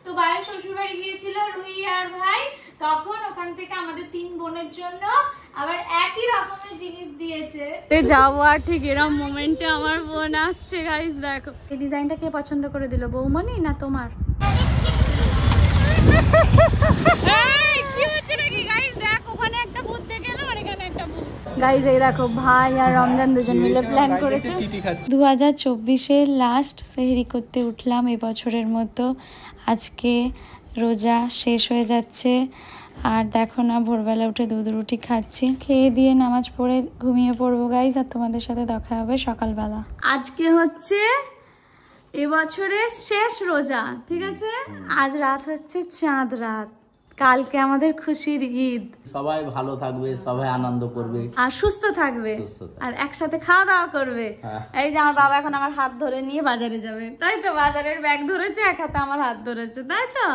তো ভাইয়ের শ্বশুর বাড়ি গিয়েছিল রুহি আর ভাই, তখন ওখান থেকে আমাদের 3 বোনের জন্য আবার একই রকমের জিনিস দিয়েছে। যাবো আর ঠিক এরকম মোমেন্টে আমার বোন আসছে গাইস। দেখো এই ডিজাইনটা কে পছন্দ করে দিল, বৌমনি না তোমার? কি হচ্ছে নাকি গাইস? দেখ ওখানে একটা ভূত দেখে এলাম আর এখানে একটা ভূত। গাইস এই দেখো ভাই আর রমজান দুজন মিলে প্ল্যান করেছে। 2024-এর লাস্ট সেহরি করতে উঠলাম এবছরের মতো। আজকে রোজা শেষ হয়ে যাচ্ছে আর দেখো না ভোরবেলা উঠে দুধ রুটি খাচ্ছি। খেয়ে দিয়ে নামাজ পড়ে ঘুমিয়ে পড়বো গাইস, আর তোমাদের সাথে দেখা হবে সকালবেলা। আজকে হচ্ছে এবছরের শেষ রোজা, ঠিক আছে? আজ রাত হচ্ছে চাঁদ রাত, কালকে আমাদের খুশির ঈদ। সবাই ভালো থাকবে, সবাই আনন্দ করবে আর সুস্থ থাকবে আর একসাথে খাওয়া দাওয়া করবে। এই যে আমার বাবা এখন আমার হাত ধরে নিয়ে বাজারে যাবে, তাই তো? বাজারের ব্যাগ ধরেছে, এক হাতে আমার হাত ধরেছে, তাই তো?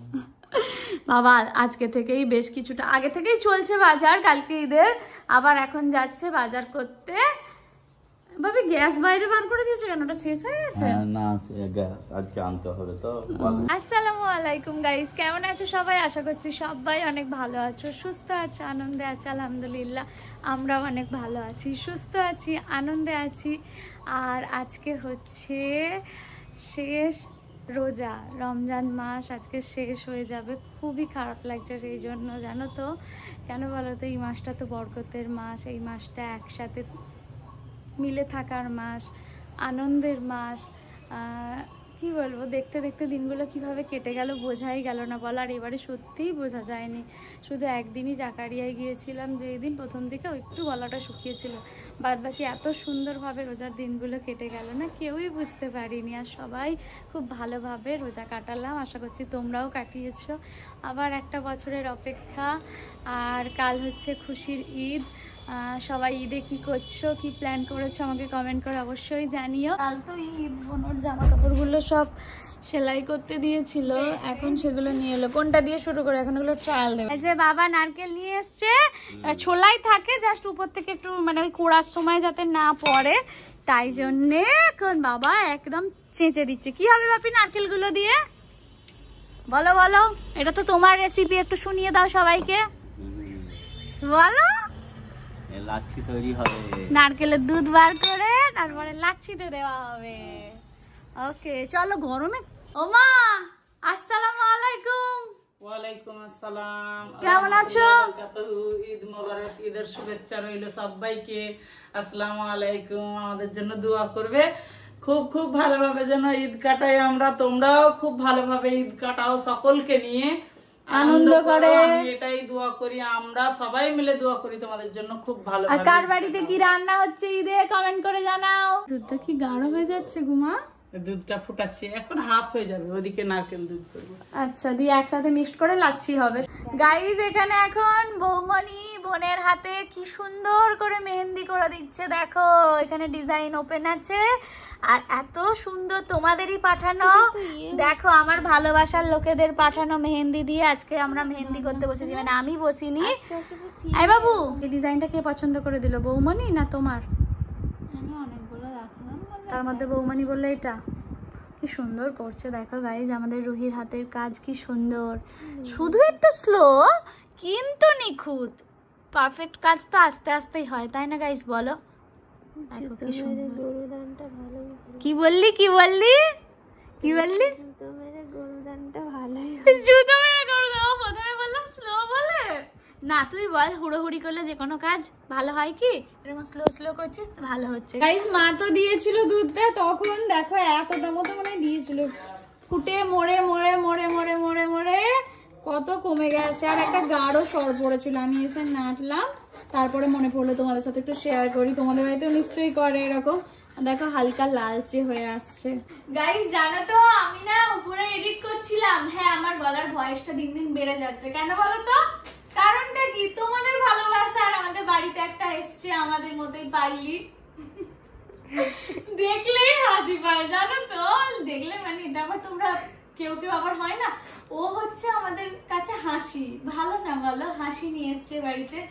বাবা আজকে থেকেই বেশ কিছুটা আগে থেকেই চলছে বাজার, কালকে ঈদের, আবার এখন যাচ্ছে বাজার করতে। ভাবি গ্যাস বাইরে বার করে দিয়েছো কেন? ওটা শেষ হয়ে গেছে? না, গ্যাস আজকে আনতে হবে তো। আসসালামু আলাইকুম গাইস, কেমন আছো সবাই? আশা করছি সবাই অনেক ভালো আছো, সুস্থ আছো, আনন্দে আছো। আলহামদুলিল্লাহ আমরাও অনেক ভালো আছি, সুস্থ আছি, আনন্দে আছি। আর আজকে হচ্ছে শেষ রোজা, রমজান মাস আজকে শেষ হয়ে যাবে। খুবই খারাপ লাগছে সেই জন্য, জানো তো কেন বলো তো? এই মাসটা তো বরকতের মাস, এই মাসটা একসাথে মিলে থাকার মাস, আনন্দের মাস। কি বলবো, দেখতে দেখতে দিনগুলো কিভাবে কেটে গেল বোঝাই গেল না বলো। আর এবারে সত্যিই বোঝা যায়নি, শুধু একদিনই জাকারিয়ায় গিয়েছিলাম, যেই দিন প্রথম দিকে একটু গলাটা শুকিয়েছিল, বাদ বাকি এত সুন্দরভাবে রোজার দিনগুলো কেটে গেল না, কেউই বুঝতে পারিনি। আর সবাই খুব ভালোভাবে রোজা কাটালাম, আশা করছি তোমরাও কাটিয়েছো। আবার একটা বছরের অপেক্ষা, আর কাল হচ্ছে খুশির ঈদ। সবাই ঈদে কি করছো, কি প্ল্যান করেছো আমাকে কমেন্ট করে অবশ্যই জানিও। কাল তো ঈদ, বোনের জামা কাপড়গুলো সব সেলাই করতে দিয়েছিল, এখন সেগুলো নিয়ে এলো। কোনটা দিয়ে শুরু করে এখন ওগুলো ট্রায়াল দেবে। এই যে বাবা নারকেল নিয়ে এসছে, ছোলাই থাকে জাস্ট উপর থেকে একটু, মানে ওই কোড়ার সময় যাতে না পড়ে, তাই জন্যে এখন বাবা একদম চেঁচে দিচ্ছে। কি হবে বাপি নারকেলগুলো দিয়ে? বলো বলো, এটা তো তোমার রেসিপি, একটু শুনিয়ে দাও সবাইকে, বলো। লাচ্ছি তৈরি হবে, নারকেলের দুধ বার করে তারপরে লাচ্ছিতে দেওয়া হবে। ওকে চলো। গরমে ওমা আসসালামু আলাইকুম। ওয়ালাইকুম আসসালাম, কেমন আছো? ঈদ মোবারক, ঈদের শুভেচ্ছা রইল সবাইকে। আসসালামু আলাইকুম। আমাদের জন্য দোয়া করবে, খুব খুব ভালোভাবে যেন ঈদ কাটাই আমরা, তোমরাও খুব ভালোভাবে ঈদ কাটাও, সকলকে নিয়ে আনন্দ করে। আমি এটাই দোয়া করি, আমরা সবাই মিলে দোয়া করি তোমাদের জন্য খুব ভালো। আর কার বাড়িতে কি রান্না হচ্ছে ঈদে কমেন্ট করে জানাও। দুধটা কি গাঢ় হয়ে যাচ্ছে গুমা? দুধটা ফুটাচ্ছি, এখন হাফ হয়ে যাবে, ওদিকে নারকেল দুধ করবো। আচ্ছা, দিয়ে একসাথে মিক্সড করে লাচ্ছি হবে। গাইজ এখানে এখন বৌমনি বোনের হাতে কি সুন্দর করে মেহেন্দি করে দিচ্ছে, দেখো এখানে ডিজাইন ওপেন আছে, আর এত সুন্দর তোমাদেরই পাঠানো, দেখো আমার ভালোবাসার লোকেদের পাঠানো মেহেন্দি দিয়ে আজকে আমরা মেহেন্দি করতে বসেছি, মানে আমি বসিনি। এই বাবু এই ডিজাইনটা কে পছন্দ করে দিল, বৌমনি না তোমার? তার মধ্যে বৌমনি বললে এটা কি সুন্দর করছে। দেখো গাইজ আমাদের রুহির হাতের কাজ কি সুন্দর, শুধু একটু স্লো কিন্তু নিখুঁত। পারফেক্ট কাজ তো আস্তে আস্তেই হয়, তাই না গাইজ বলো? দেখো কি সুন্দর। কি বললি কি বললি কি বললি? জুতো মেরে গরুদানটা ভালোই, জুতো মেরে গরুদান। প্রথমে বললাম স্লো বলে না, তুই বল হুড়োহুড়ি করলে যে কোনো কাজ ভালো হয় কি? এরকম স্লো স্লো করছিস তো ভালো হচ্ছে। গাইস মা তো দিয়েছিল দুধটা, তখন দেখো এতটা মতো মনে দিয়েছিল, ফুটে মরে মরে মরে মরে মরে মরে কত কমে গেছে। আর একটা গাঢ় সর পড়েছিল, আমি এসে নাটলাম, তারপরে মনে পড়লো তোমাদের সাথে একটু শেয়ার করি। তোমাদের বাড়িতেও নিশ্চয়ই করে এরকম। দেখো হালকা লালচে হয়ে আসছে। গাইস জানো তো আমি না উপরে এডিট করছিলাম, হ্যাঁ আমার গলার ভয়েসটা দিন দিন বেড়ে যাচ্ছে, কেন বলো তো? কারণটা কি? তোমাদের ভালোবাসা। আর আমাদের বাড়িতে একটা এসছে আমাদের মতোই পাইলি, দেখলেই হাসি পায় জানো তো, দেখলে মানে এটা আবার তোমরা কেউ কেউ আবার হয় না, ও হচ্ছে আমাদের কাছে হাসি, ভালো না বলো? হাসি নিয়ে এসছে বাড়িতে।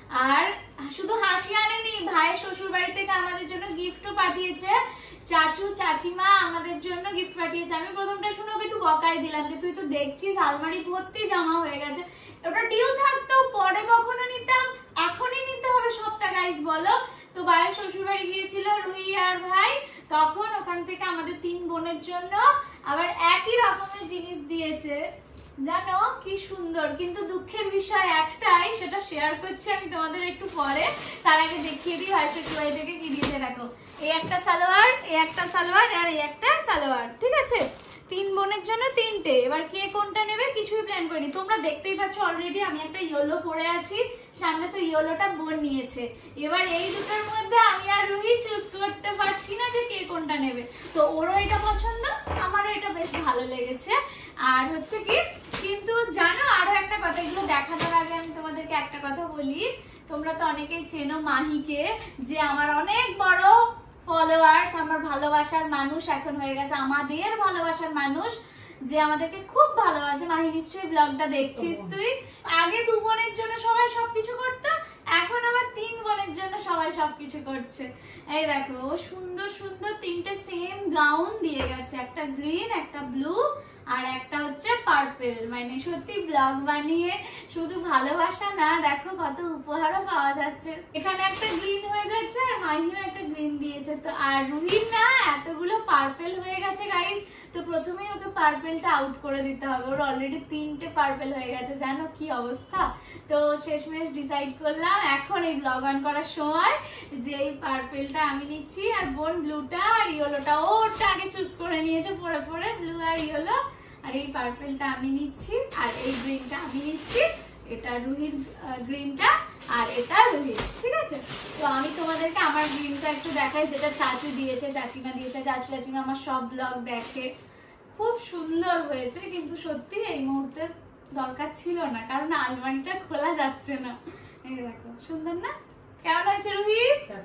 আর শুধু হাসি আনেনি, ভাইয়ের শ্বশুর বাড়ি থেকে আমাদের জন্য গিফটও পাঠিয়েছে। চাচু চাচিমা আমাদের জন্য গিফট পাঠিয়েছে। আমি প্রথমটা শুনে ওকে একটু বকাই দিলাম যে তুই তো দেখছিস আলমারি ভর্তি জামা হয়ে গেছে, ওটা ডিউ থাকতেও পরে কখনো নিতাম, এখনই নিতে হবে সবটা গাইস বলো। তো ভাইয়ের শ্বশুর বাড়ি গিয়েছিল রুহি আর ভাই, তখন ওখান থেকে আমাদের 3 বোনের জন্য আবার একই রকমের জিনিস দিয়েছে। জানো কি সুন্দর, কিন্তু দুঃখের বিষয় একটাই, সেটা শেয়ার করছি আমি তোমাদের একটু পরে। তার আগে দেখিয়ে দিই ভাই শ্বশুর বাড়ি থেকে কি দিয়েছে। দেখো, এই একটা সালোয়ার, এই একটা সালোয়ার আর এই একটা সালোয়ার, ঠিক আছে? 3 বোনের জন্য 3টে। এবার কে কোনটা নেবে কিছুই প্ল্যান করিনি, তোমরা দেখতেই পাচ্ছ অলরেডি আমি একটা ইয়েলো পরে আছি, সামনে তো ইয়েলোটা বোন নিয়েছে। এবার এই দুটোর মধ্যে আমি আর রুহি চুজ করতে পারছি না যে কে কোনটা নেবে। তো ওরও এটা পছন্দ, আমারও এটা বেশ ভালো লেগেছে। আর হচ্ছে কি, কিন্তু জানো আরো একটা কথা, এগুলো দেখানোর আগে আমি তোমাদেরকে একটা কথা বলি। তোমরা তো অনেকেই চেনো মাহিকে, যে আমার অনেক বড় ফলোয়ার্স, আমার ভালোবাসার মানুষ এখন হয়ে গেছে, আমাদের ভালোবাসার মানুষ, যে আমাদেরকে খুব ভালোবাসে। মাহি নিশ্চয়ই ব্লগটা দেখছিস তুই। আগে 2 বোনের জন্য সবাই সবকিছু করতো, এখন আবার 3 বোনের জন্য সবাই সবকিছু করছে। এই দেখো, সুন্দর সুন্দর 3টে সেম গাউন দিয়ে গেছে, একটা গ্রিন, একটা ব্লু আর একটা হচ্ছে পার্পল। মানে সত্যি ব্লগ বানিয়ে শুধু ভালোবাসা না, দেখো কত উপহারও পাওয়া যাচ্ছে। এখানে একটা গ্রিন হয়ে যাচ্ছে আর মাহিও একটা গ্রিন দিয়েছে। তো আর রুহির না এতগুলো পার্পল হয়ে গেছে গাইস, তো প্রথমেই ওকে পার্পলটা আউট করে দিতে হবে। ওর অলরেডি 3টে পার্পল হয়ে গেছে, জানো কি অবস্থা। তো শেষমেশ ডিসাইড করলাম এখন এই ব্লগ অন করার সময় যে এই পার্পলটা আমি নিচ্ছি, আর বোন ব্লুটা আর ইয়েলোটা, ওটা আগে চুজ করে নিয়েছে পরে পরে, ব্লু আর ইয়েলো। আর এই পার্পলটা আমি নিচ্ছি, আর এই গ্রিনটা আমি নিচ্ছি, এটা রুহির গ্রিনটা আর এটা রুহির, ঠিক আছে? তো আমি তোমাদেরকে আমার গ্রিনটা একটু দেখাই, যেটা চাচু দিয়েছে, চাচিমা দিয়েছে। চাচু চাচিমা আমার সব ব্লগ দেখে, খুব সুন্দর হয়েছে। কিন্তু সত্যি এই মুহূর্তে দরকার ছিল না, কারণ আলমারিটা খোলা যাচ্ছে না। এই দেখো, সুন্দর না? কেমন হয়েছে রুহি?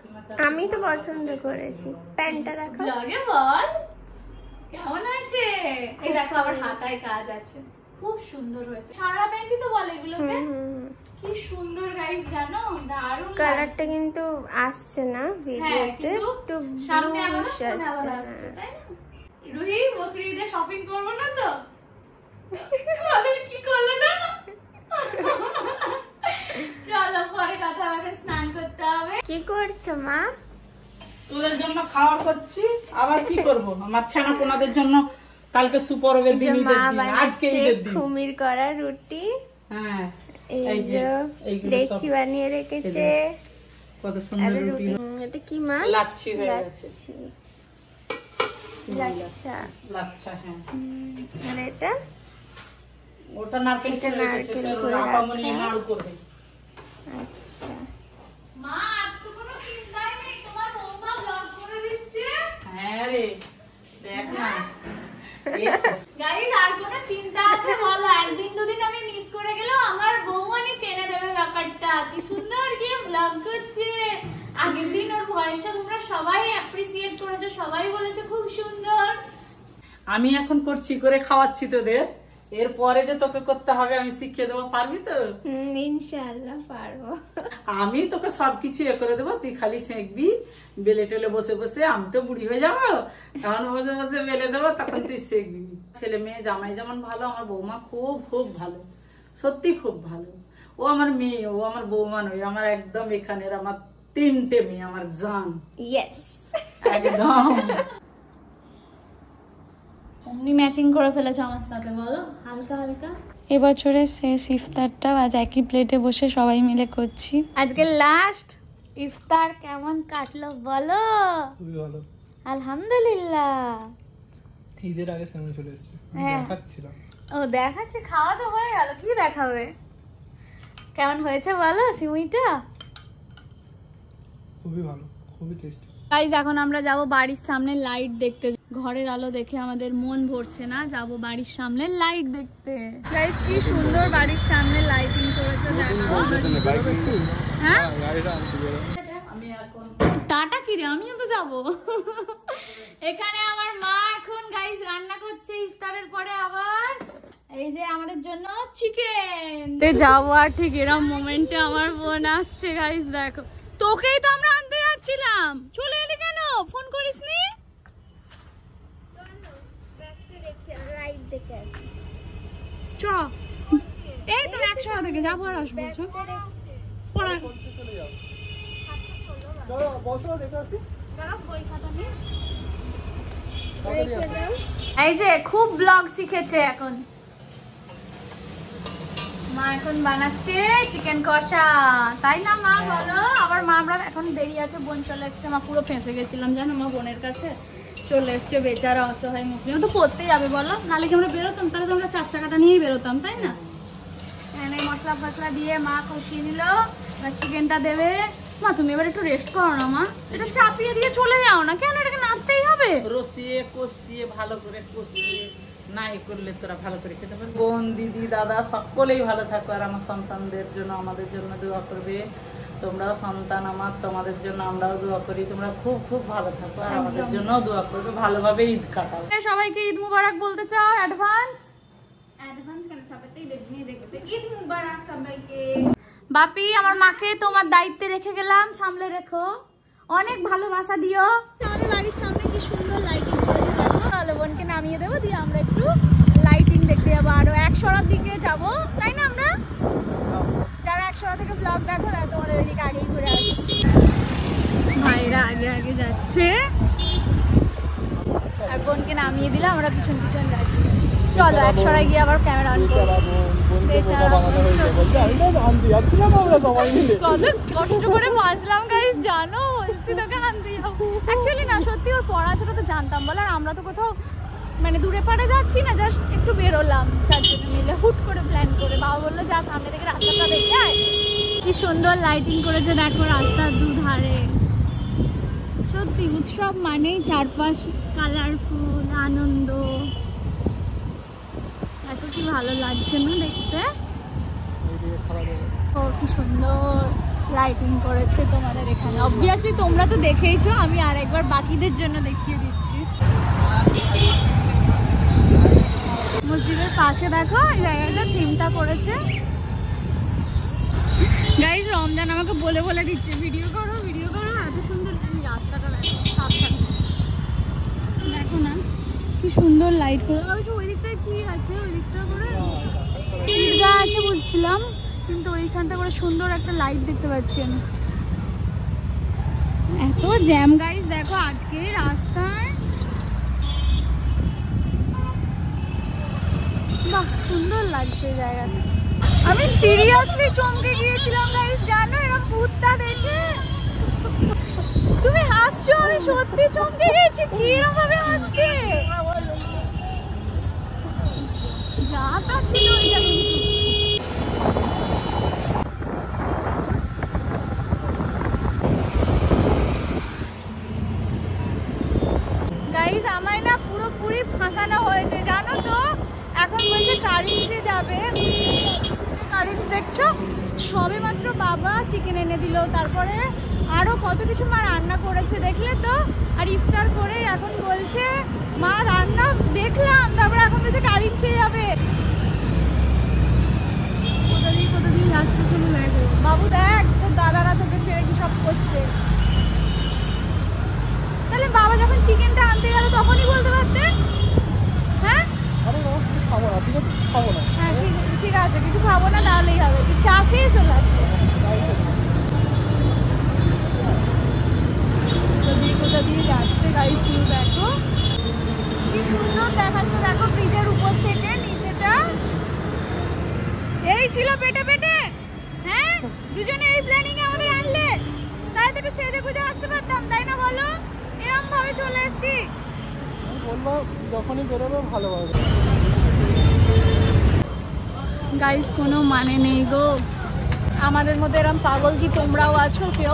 আমি তো পছন্দ করেছি। প্যান্টটা দেখো, ব্লগে বল কেমন হয়েছে। এই দেখো আবার হাতায় কাজ আছে, খুব সুন্দর হয়েছে। সারা প্যান্টই তো বলে এগুলোকে। কি সুন্দর গাইস, জানো দারুণ কালারটা কিন্তু আসছে না হ্যাঁ, ভিডিওতে, কিন্তু একটু সামনে আবার bluish ফোনে আবার আসছে, আসছে, তাই না? রুহি বকরিদে শপিং করব না তো? আমাদের কি করলো জানো? চলো পরে কথা হবে, স্নান করতে হবে। কি করছো মা? তোদের জন্য খাওয়ার করছি, আবার কি করব? আমার ছানা পোনাদের জন্য কালকে সুপরবের দিন, ঈদের দিন, আজকে ঈদের দিন কুমির করা রুটি, হ্যাঁ এই যে এইগুলো লেচি সব বানিয়ে রেখেছে। কত সুন্দর আর রুটি। এটা কি মাছ? লাচ্ছি হয়ে গেছে। লাচ্ছা, লাচ্ছা, হ্যাঁ। আর এটা ওটা নারকেল এটা করে রেখেছে, নারকেল তোর করে আপামনি রাখা। নাড়ু করবে। আচ্ছা, মা আর তো কোনো চিন্তাই নেই, তোমার বৌমা ব্লগ করে দিচ্ছে। হ্যাঁ রে, দেখ না। গাইস আর কোনো চিন্তা আছে বলো? একদিন দুদিন আমি মিস করে গেলেও আমার বৌমানি টেনে দেবে ব্যাপারটা। কি সুন্দর কি ব্লগ করছে। আগের দিন ওর ভয়েসটা তোমরা সবাই অ্যাপ্রিসিয়েট করেছো, সবাই বলেছো খুব সুন্দর। আমি এখন করছি, করে খাওয়াচ্ছি তোদের, এরপরে যে তোকে করতে হবে আমি শিখিয়ে দেবো, পারবি তো? ইনশাআল্লাহ পারবো। আমি তোকে সবকিছু এ করে দেবো, তুই খালি সেঁকবি, বেলে টেলে বসে বসে। আমি তো বুড়ি হয়ে যাবো, তখন বসে বসে বেলে দেবো, তখন তুই সেঁকবি। ছেলে মেয়ে জামাই যেমন ভালো, আমার বৌমা খুব খুব ভালো, সত্যি খুব ভালো। ও আমার মেয়ে, ও আমার বৌমা নয়, আমার একদম এখানের আমার 3টে মেয়ে, আমার জান ইয়েস, একদম। অমনি ম্যাচিং করে ফেলেছো আমার সাথে, বলো হালকা হালকা। এবছরের শেষ ইফতারটা আজ একই প্লেটে বসে সবাই মিলে করছি। আজকে লাস্ট ইফতার, কেমন কাটলো বলো? খুবই ভালো। আলহামদুলিল্লাহ। ঈদের আগে সামনে চলে এসেছে, হ্যাঁ। দেখাচ্ছিলাম। ও দেখাচ্ছে, খাওয়া তো হয়ে গেল, কি দেখাবে? কেমন হয়েছে বলো সিউইটা? খুবই ভালো, খুবই টেস্টি। গাইস এখন আমরা যাব বাড়ির সামনে লাইট দেখতে। ঘরের আলো দেখে আমাদের মন ভরছে না, যাব বাড়ির সামনে লাইট দেখতে। গাইস কি সুন্দর বাড়ির সামনে লাইটিং করেছে দেখো। হ্যাঁ আমি এখন টাটা কি রে, আমিও তো যাব। এখানে আমার মা এখন গাইস রান্না করছে ইফতারের পরে আবার। এই যে আমাদের জন্য চিকেন যাবো, আর ঠিক এরকম মোমেন্টে আমার বোন আসছে গাইস। দেখো, তোকেই তো আমরা আনতে যাচ্ছিলাম, চলে এলি কেন? ফোন করিসনি? চ, এই তো 100 থেকে যাবো আর আসবো। এই যে খুব ব্লগ শিখেছে এখন মা, এখন বানাচ্ছে চিকেন কষা, তাই না মা? বলো। আবার মা, আমরা এখন দেরি আছে, বোন চলে এসছে। মা পুরো ফেঁসে গেছিলাম জানো মা, বোনের কাছে চলে এসছে বেচারা, অসহায় মুখ নিয়ে। তো করতেই যাবে বলো, নাহলে কি আমরা বেরোতাম? তাহলে তো আমরা 4 চাকাটা নিয়েই বেরোতাম, তাই না? এখানে মশলা ফসলা দিয়ে মা কষিয়ে নিল, এবার চিকেনটা দেবে। মা তুমি এবার একটু রেস্ট করো না মা, এটা চাপিয়ে দিয়ে চলে যাও না কেন? এটাকে নাড়তেই হবে। রসিয়ে কষিয়ে ভালো করে কষিয়ে নাই করলে তোরা ভালো করে খেতে পারবি। বোন, দিদি, দাদা সকলেই ভালো থাকো, আর আমার সন্তানদের জন্য আমাদের জন্য দোয়া করবে। তোমরাও সন্তান আমার, তোমাদের জন্য আমরাও দোয়া করি। তোমরা খুব খুব ভালো থাকো, আর আমাদের জন্য দোয়া করবে, ভালোভাবে ঈদ কাটাও। সবাইকে ঈদ মুবারক বলতে চাও অ্যাডভান্স? অ্যাডভান্স কেন, সবাইকেই দেখতে ঈদ মুবারক সবাইকে। বাপি, আমার মাকে তোমার দায়িত্বে রেখে গেলাম, সামলে রেখো, অনেক ভালোবাসা দিও। আমাদের বাড়ির সামনে কি সুন্দর লাইটিং করেছে দেখো। চলো বোনকে নামিয়ে দেবো, দিয়ে আমরা একটু লাইটিং দেখতে যাবো, আরো 100 দিকে যাবো, তাই না? আমরা যারা 100 থেকে ব্লগ দেখো না, তোমাদের ওইদিকে আগেই ঘুরে আসছি। ভাইরা আগে আগে যাচ্ছে, আর বোনকে নামিয়ে দিলে আমরা পিছন পিছন যাচ্ছি। চলো 100 গিয়ে আবার ক্যামেরা অন করবো। কত কষ্ট করে বাঁচলাম গাইস জানো, বলছি তোকে আনতে যাবো। অ্যাকচুয়ালি না, সত্যি ওর পড়া ছোট তো জানতাম বলে, আর আমরা তো কোথাও মানে দূরে পাড়ে যাচ্ছি না, জাস্ট একটু বেরোলাম 4 জনে মিলে হুট করে প্ল্যান করে। বাবা বললো যা সামনে থেকে রাস্তাটা দেখে আয়। কি সুন্দর লাইটিং করেছে দেখো রাস্তার দুধারে। সত্যি উৎসব মানেই চারপাশ কালারফুল, আনন্দ। এত কি ভালো লাগছে না দেখতে। ও কি সুন্দর লাইটিং করেছে তোমাদের এখানে। অবভিয়াসলি তোমরা তো দেখেইছো, আমি আরেকবার বাকিদের জন্য দেখিয়ে দিচ্ছি। মসজিদের পাশে দেখো এই জায়গাটা থিমটা করেছে। গাইস, রমজান আমাকে বলে বলে দিচ্ছে ভিডিও করো ভিডিও করো, এত সুন্দর এই রাস্তাটা দেখো, সাবধানে দেখো না কি সুন্দর লাইট করে। অবশ্য ওই দিকটায় কি আছে, ওই দিকটা করে ঈদগাহ আছে বুঝছিলাম, কিন্তু ওইখানটা করে সুন্দর একটা লাইট দেখতে পাচ্ছি আমি। এত জ্যাম গাইস দেখো আজকে রাস্তায়, বাহ সুন্দর লাগছে জায়গাটা। আমি সিরিয়াসলি চমকে গিয়েছিলাম গাইস জানো, এরকম ভূতটা দেখে। তুমি হাসছো, আমি সত্যি চমকে গেছি, কি এরকম ভাবে হাসছে। যা তা ছিল এটা কিন্তু। গাইস আমায় না পুরোপুরি ফাঁসানো হয়েছে জানো তো। এখন বলছে কারিমসে যাবে, কারিমস দেখছো সবে মাত্র বাবা চিকেন এনে দিল, তারপরে আরো কত কিছু মা রান্না করেছে দেখলে তো। আর ইফতার করে এখন বলছে মা রান্না দেখলাম, তারপরে এখন বলছে কারিমসে যাবে। কোথা দিয়ে যাচ্ছে শুনে দেখো। বাবু দেখ তোর দাদারা তোকে ছেড়ে কি সব করছে। তাহলে বাবা যখন চিকেনটা আনতে গেল তখনই বলতে পারতে। হ্যাঁ হ্যাঁ ঠিক আছে, কিছু খাবো না তাহলেই হবে, তুই চা খেয়ে চলে আসবে। কোথা দিয়ে যাচ্ছে গাইস, ভিউ দেখো কি সুন্দর দেখাচ্ছে দেখো ব্রিজের উপর থেকে নিচেটা। এই ছিল পেটে পেটে, হ্যাঁ দুজনে এই প্ল্যানিং এ আমাদের আনলে, তাই তো একটু সেজে গুজে আসতে পারতাম, তাই না বলো? এরকম ভাবে চলে এসেছি, বললো যখনই বেরোবে ভালো হবে। গাইস কোনো মানে নেই গো, আমাদের মধ্যে এরকম পাগল কি তোমরাও আছো কেউ?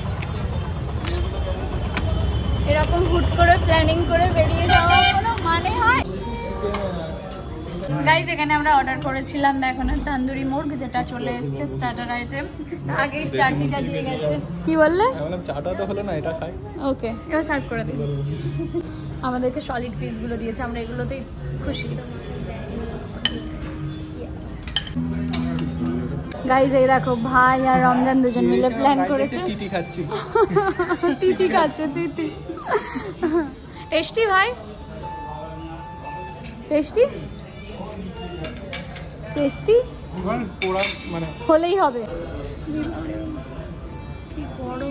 এরকম হুট করে প্ল্যানিং করে বেরিয়ে যাওয়া কোনো মানে হয়? গাইস এখানে আমরা অর্ডার করেছিলাম দেখো না তন্দুরি মুরগ, যেটা চলে এসেছে স্টার্টার আইটেম। আগেই চাটনিটা দিয়ে গেছে। কি বললে? বললাম চাটা তো হলো না, এটা খাই। ওকে এবার সার্ভ করে দিন। আমাদেরকে সলিড পিসগুলো দিয়েছে, আমরা এগুলোতেই খুশি। গাইজ এই দেখো ভাই আর রমজান দুজন মিলে প্ল্যান করেছে। টিটি খাচ্ছি। তিতি খাচ্ছে তিতি। টেস্টি ভাই, টেস্টি টেস্টি পোড়া মানে হলেই হবে। কি গরম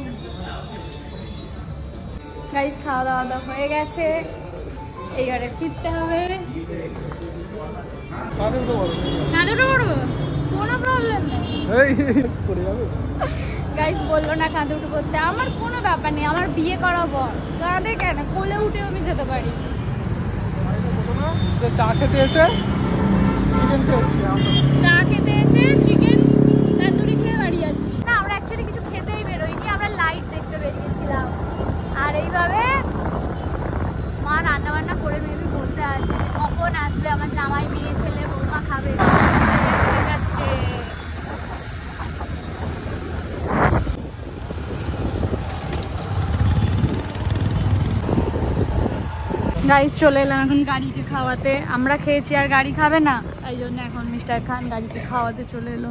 গাইজ, খাওয়া দাওয়া হয়ে গেছে, এই ঘরে ফিরতে হবে। কাঁধে উঠে বলো। কাঁধে উঠে পড়বো, কোনো প্রবলেম নেই। এই পড়ে যাবে। গাইজ বললো না কাঁধে উঠে পড়তে, আমার কোনো ব্যাপার নেই, আমার বিয়ে করা বর, কাঁধে কেন, কোলে উঠেও আমি যেতে পারি। যে চা খেতে এসে চিকেন খেয়েছি আমরা। চা খেতে এসে চিকেন তন্দুরি খেয়ে বাড়ি যাচ্ছি। না, আমরা অ্যাকচুয়ালি কিছু খেতেই বেরোইনি, আমরা লাইট দেখতে বেরিয়েছিলাম। আর এইভাবে মা রান্না বান্না করে মেবি বসে আছে, কখন আসবে আমার জামাই, মেয়ে ছেলে বৌমা খাবে হয়ে যাচ্ছে। গাড়ি চলে এলাম এখন গাড়িকে খাওয়াতে। আমরা খেয়েছি আর গাড়ি খাবে না, তাই জন্য এখন মিস্টার খান গাড়িকে খাওয়াতে চলে এলো।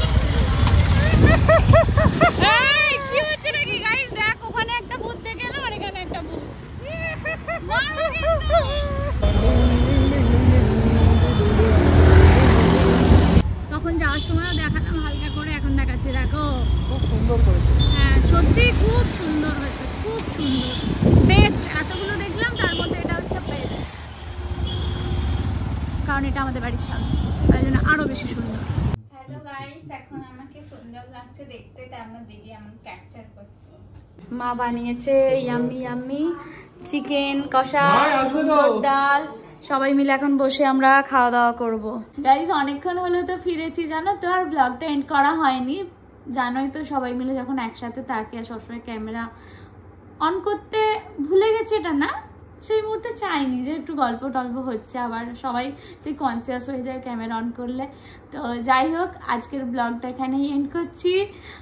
কি হচ্ছে নাকি গাইস, দেখ ওখানে একটা ভূত দেখে এলাম আর এখানে একটা ভূত। তখন যাওয়ার সময় দেখালাম হালকা করে, এখন দেখাচ্ছি দেখো। খুব সুন্দর করেছে। হ্যাঁ সত্যি খুব সুন্দর হয়েছে, খুব সুন্দর, বেস্ট। এতগুলো দেখলাম তার মধ্যে এটা হচ্ছে বেস্ট, কারণ এটা আমাদের বাড়ির সামনে, তাই জন্য আরো বেশি সুন্দর। হ্যালো গাইস, এখন আমাকে সুন্দর লাগছে দেখতে, তাই আমার দিদি এমন ক্যাপচার করছে। মা বানিয়েছে ইয়াম্মি ইয়াম্মি চিকেন কষা, সুন্দর ডাল, সবাই মিলে এখন বসে আমরা খাওয়া দাওয়া করব। গাইস অনেকক্ষণ হলো তো ফিরেছি, জানো তো, আর ব্লগটা এন্ড করা হয়নি। জানোই তো সবাই মিলে যখন একসাথে থাকে আর সবসময় ক্যামেরা অন করতে ভুলে গেছে, এটা না, সেই মুহূর্তে চাইনি যে একটু গল্প টল্প হচ্ছে, আবার সবাই সেই কনসিয়াস হয়ে যায় ক্যামেরা অন করলে। তো যাই হোক, আজকের ব্লগটা এখানেই এন্ড করছি।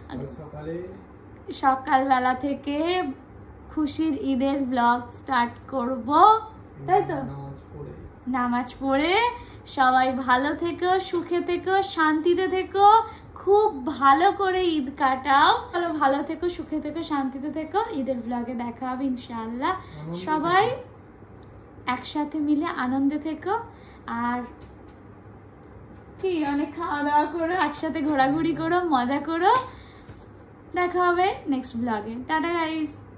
সকালবেলা থেকে খুশির ঈদের ব্লগ স্টার্ট করব, তাই তো, নামাজ পড়ে। সবাই ভালো থেকো, সুখে থেকো, শান্তিতে থেকো, খুব ভালো করে ঈদ কাটাও। ভালো থেকো, সুখে থেকো, শান্তিতে থেকো। ঈদের ব্লগে দেখা হবে ইনশাআল্লাহ। সবাই একসাথে মিলে আনন্দে থেকো, আর কি অনেক খাওয়া দাওয়া করো, একসাথে ঘোরাঘুরি করো, মজা করো। দেখা হবে নেক্সট ব্লগে। Ta-ta guys.